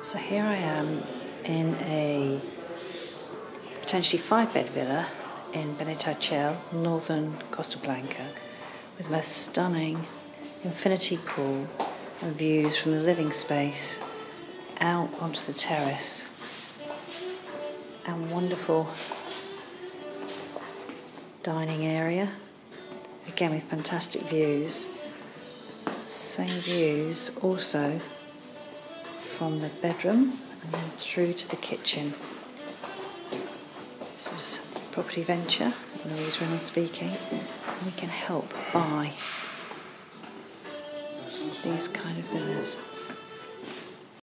So here I am in a potentially 5-bed villa in Venture-Benitachell, northern Costa Blanca, with the most stunning infinity pool and views from the living space out onto the terrace, and wonderful dining area, again with fantastic views. Same views also from the bedroom and then through to the kitchen. This is Property Venture, Louise Reynolds speaking, and we can help buy these kind of villas.